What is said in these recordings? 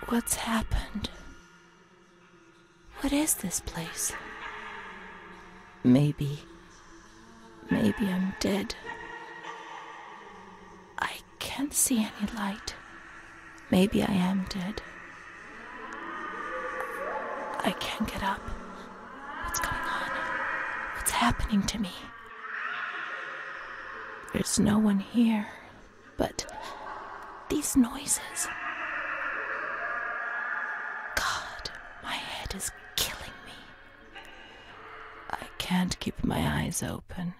What's happened? What is this place? Maybe I'm dead. I can't see any light. Maybe I am dead. I can't get up. What's going on? What's happening to me? There's no one here, but these noises. God, my head is killing me. I can't keep my eyes open.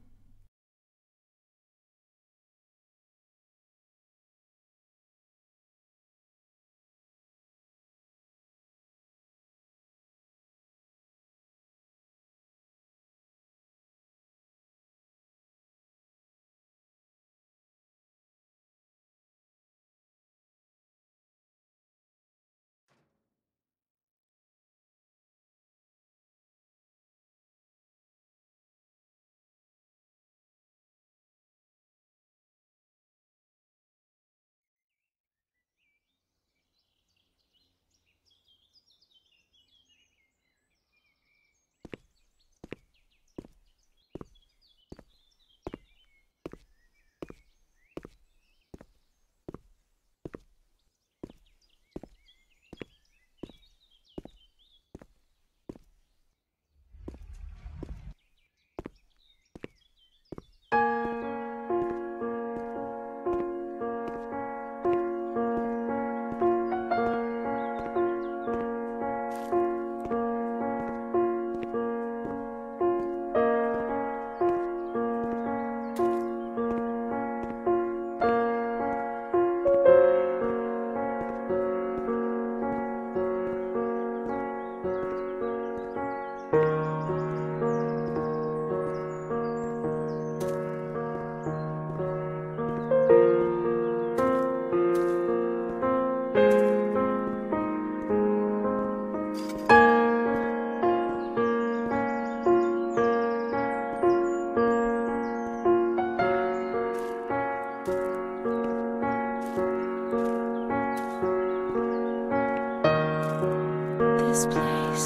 This place.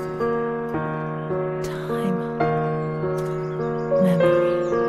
Time. Memory.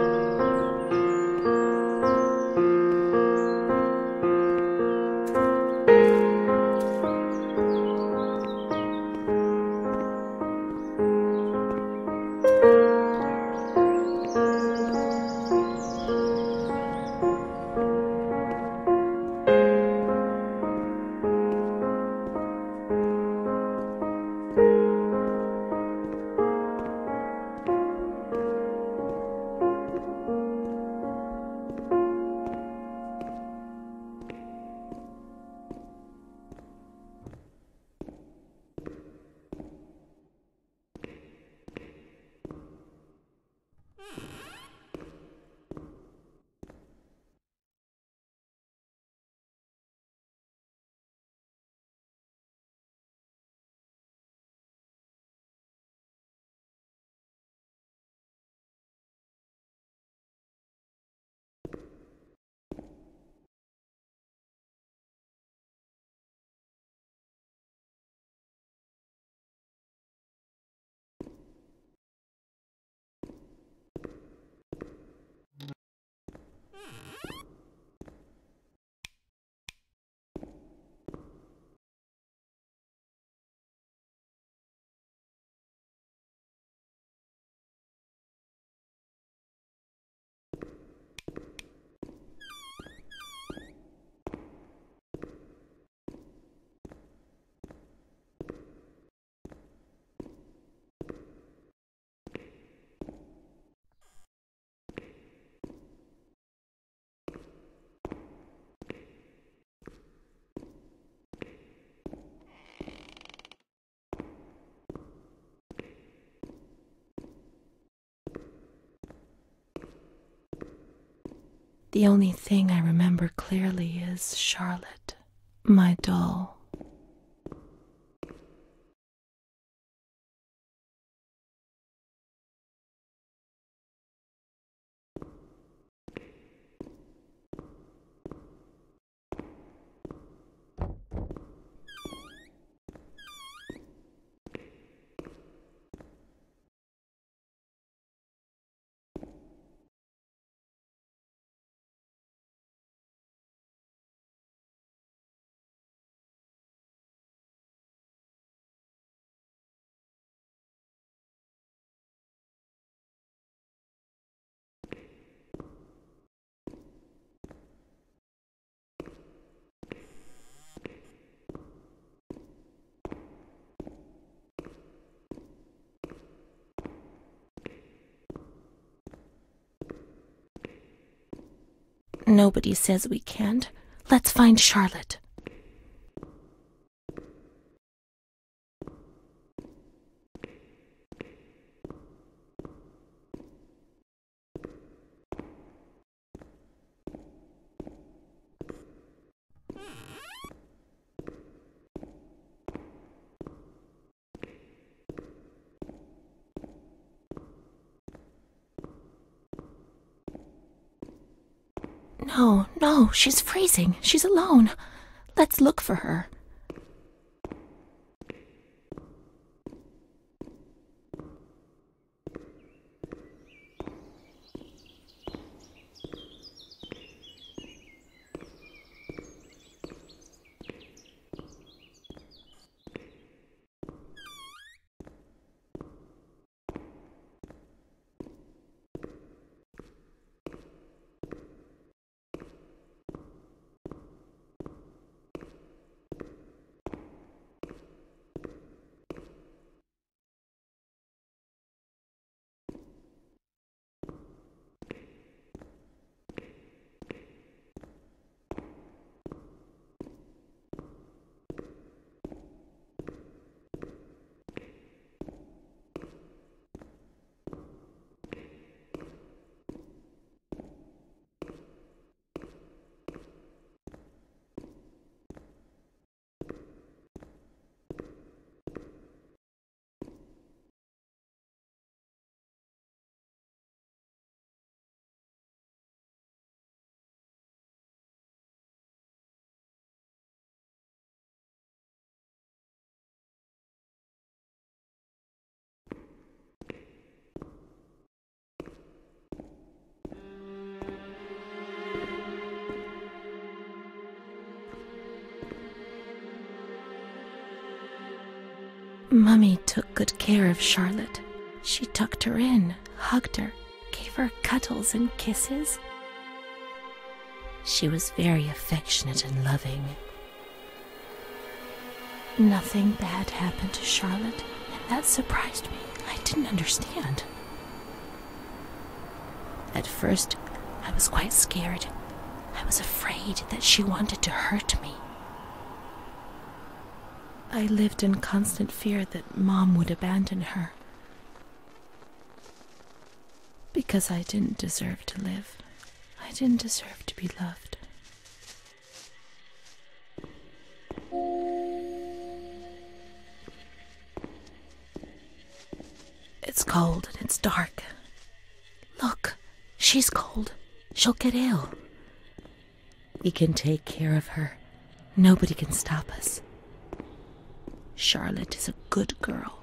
The only thing I remember clearly is Charlotte, my doll. Nobody says we can't. Let's find Charlotte. No, she's freezing. She's alone. Let's look for her. Mummy took good care of Charlotte. She tucked her in, hugged her, gave her cuddles and kisses. She was very affectionate and loving. Nothing bad happened to Charlotte, and that surprised me. I didn't understand. At first, I was quite scared. I was afraid that she wanted to hurt me. I lived in constant fear that Mom would abandon her. Because I didn't deserve to live. I didn't deserve to be loved. It's cold and it's dark. Look, she's cold. She'll get ill. We can take care of her. Nobody can stop us. Charlotte is a good girl.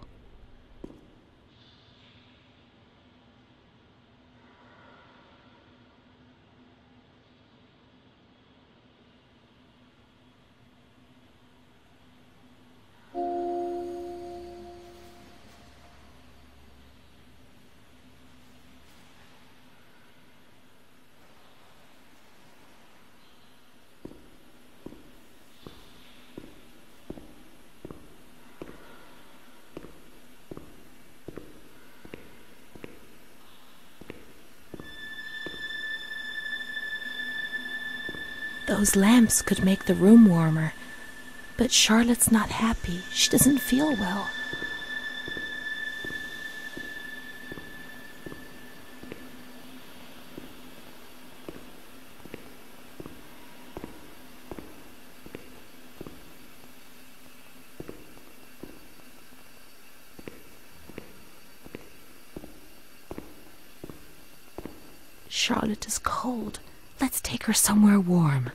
Those lamps could make the room warmer, but Charlotte's not happy. She doesn't feel well. Charlotte is cold. Let's take her somewhere warm.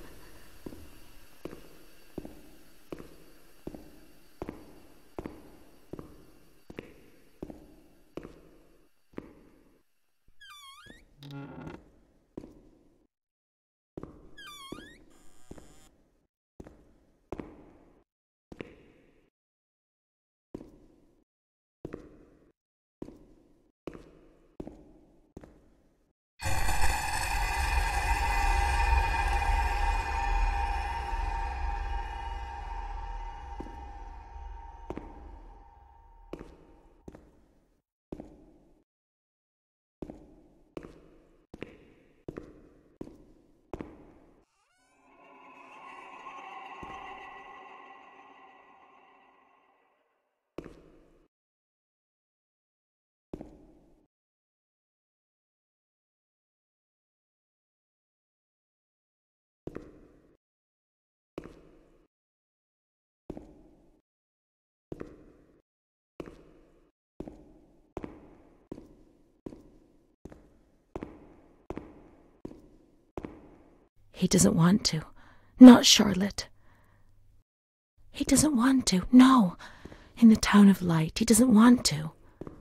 He doesn't want to. Not Charlotte. He doesn't want to. No. In the town of light, he doesn't want to.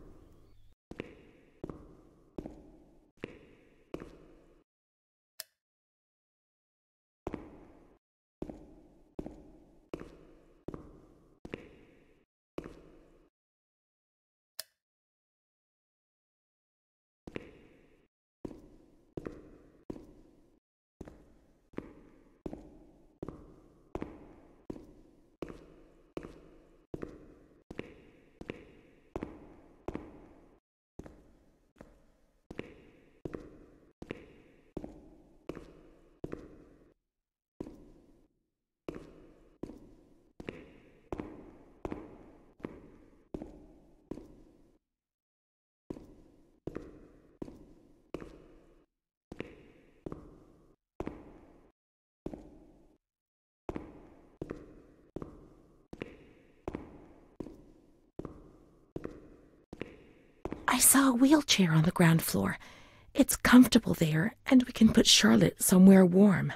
I saw a wheelchair on the ground floor. It's comfortable there, and we can put Charlotte somewhere warm.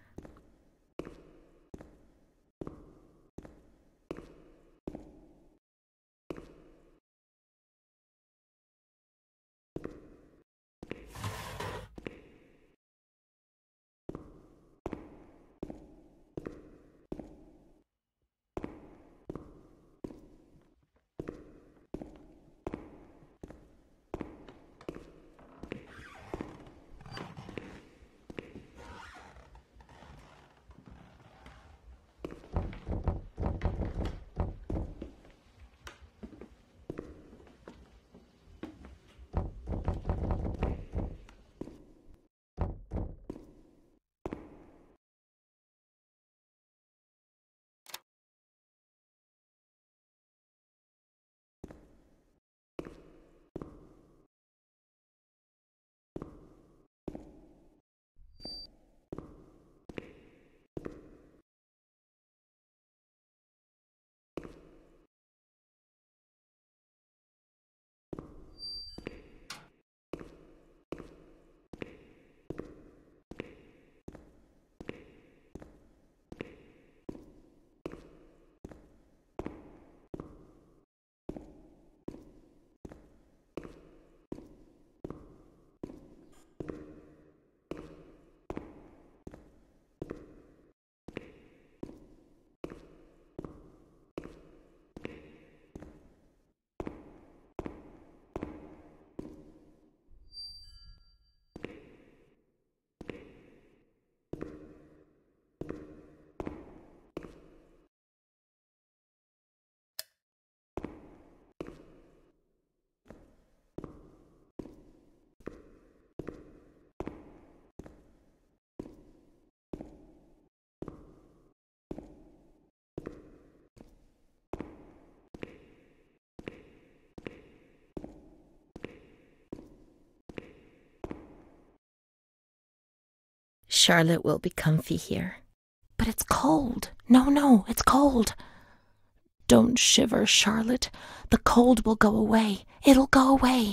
Charlotte will be comfy here. But it's cold. No, it's cold. Don't shiver, Charlotte. The cold will go away. It'll go away.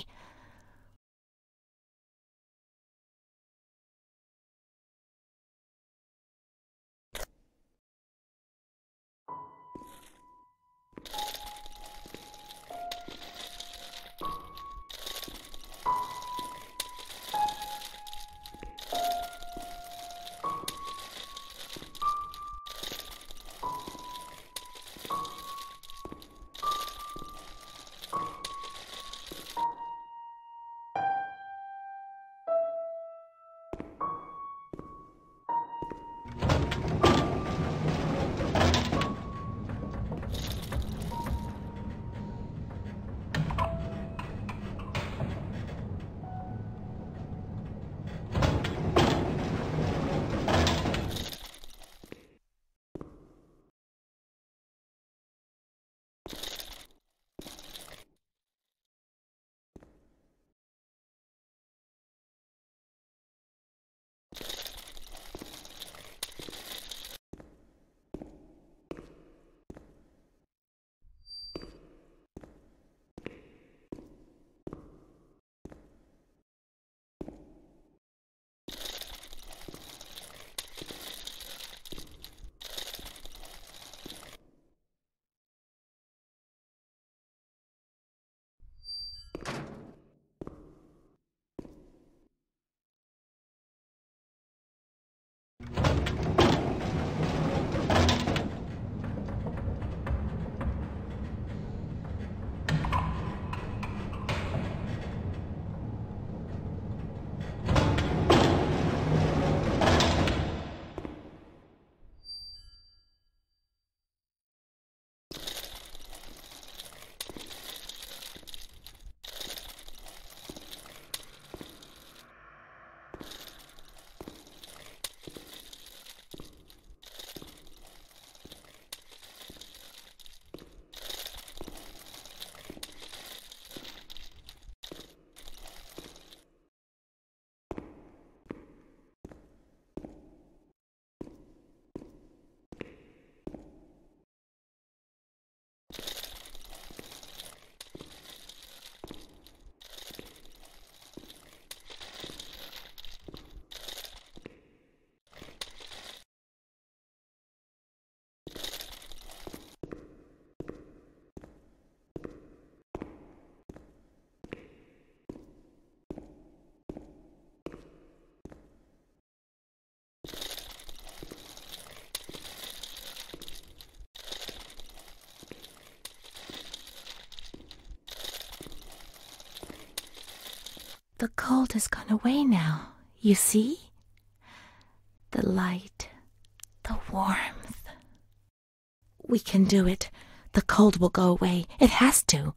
The cold has gone away now, you see? The light, the warmth. We can do it. The cold will go away. It has to.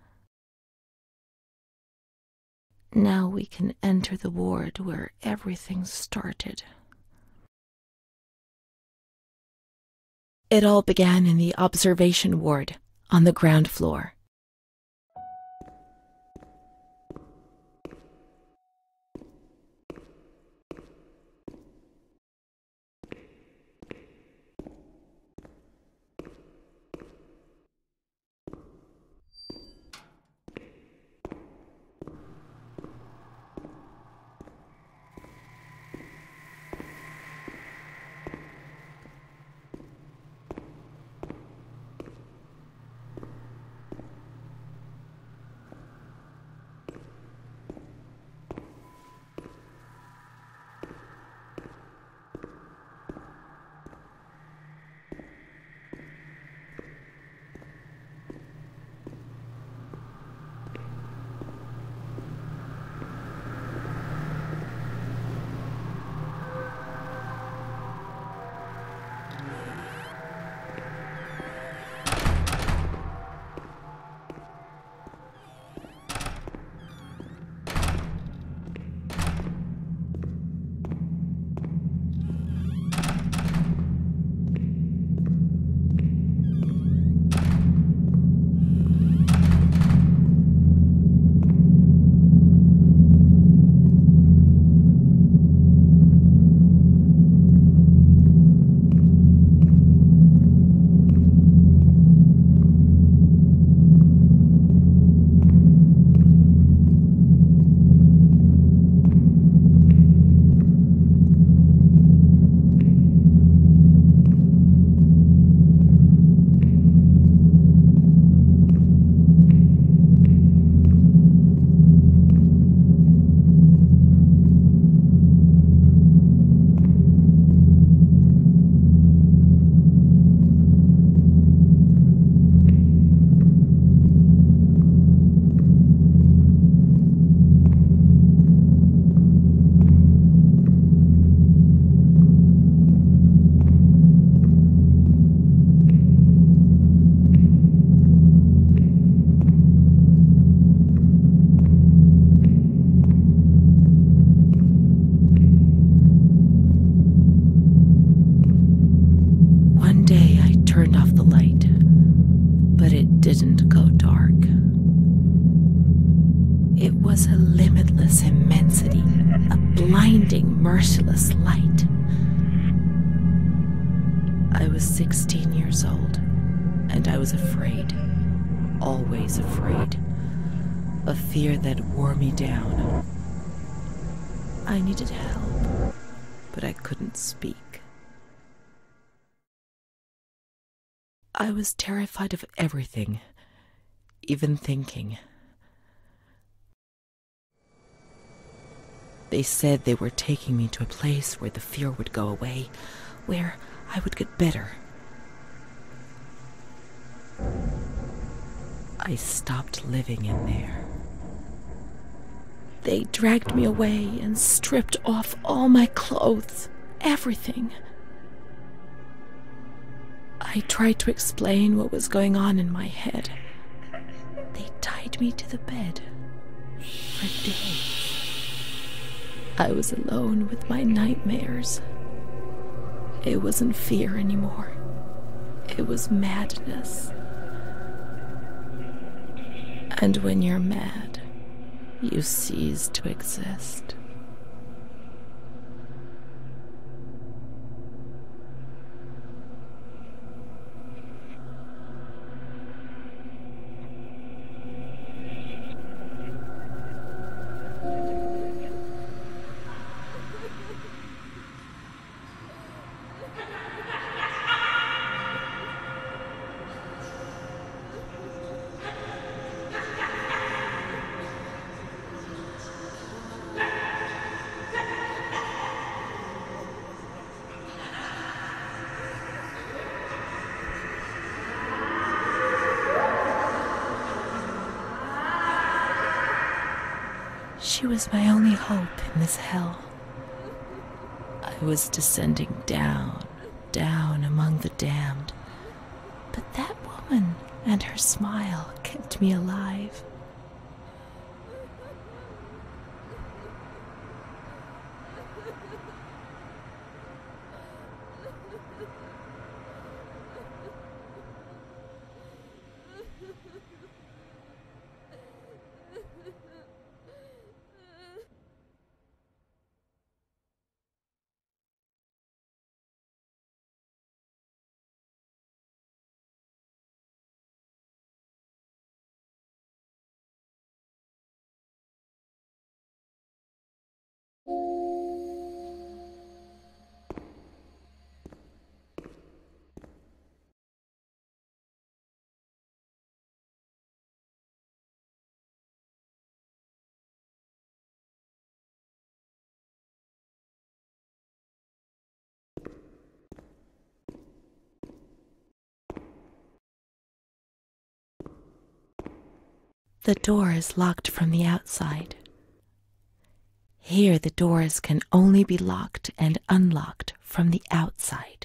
Now we can enter the ward where everything started. It all began in the observation ward on the ground floor. Didn't go dark. It was a limitless immensity, a blinding, merciless light. I was 16 years old, and I was afraid, always afraid, a fear that wore me down. I needed help, but I couldn't speak. I was terrified of everything, even thinking. They said they were taking me to a place where the fear would go away, where I would get better. I stopped living in there. They dragged me away and stripped off all my clothes, everything. I tried to explain what was going on in my head. They tied me to the bed for days. I was alone with my nightmares. It wasn't fear anymore. It was madness. And when you're mad, you cease to exist. She was my only hope in this hell. I was descending down, down among the damned, but that woman and her smile kept me alive. The door is locked from the outside. Here the doors can only be locked and unlocked from the outside.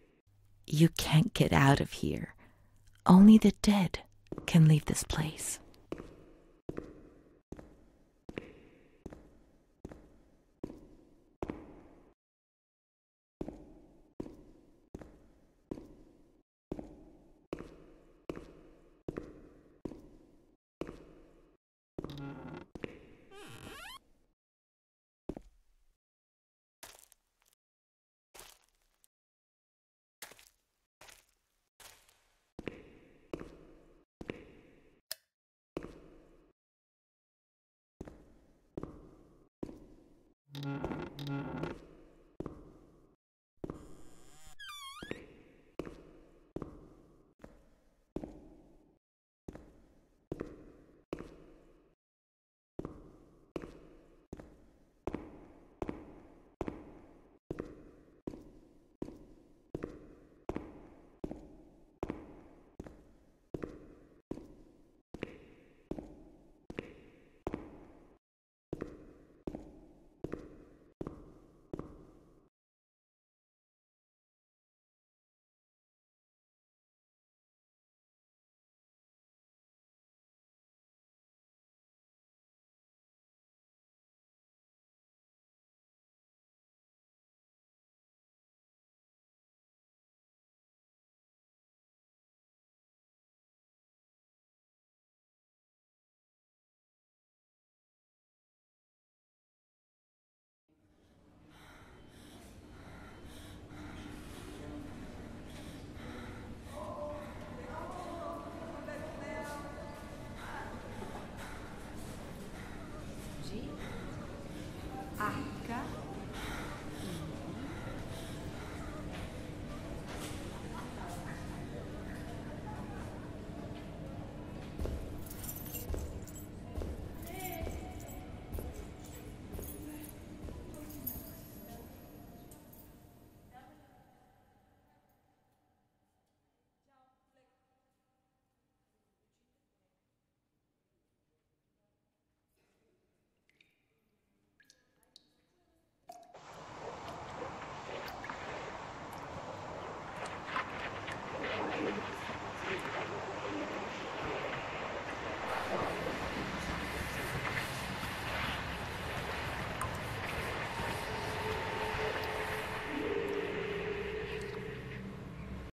You can't get out of here. Only the dead can leave this place.